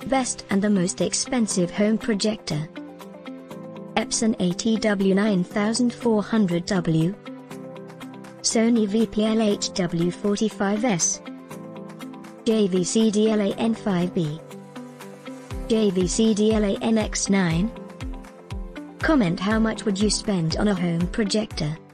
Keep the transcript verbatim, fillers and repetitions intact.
best and the most expensive home projector. Epson A T W nine four hundred W, Sony V P L H W forty-five S, J V C D L A N five B, J V C D L A N X nine. Comment how much would you spend on a home projector.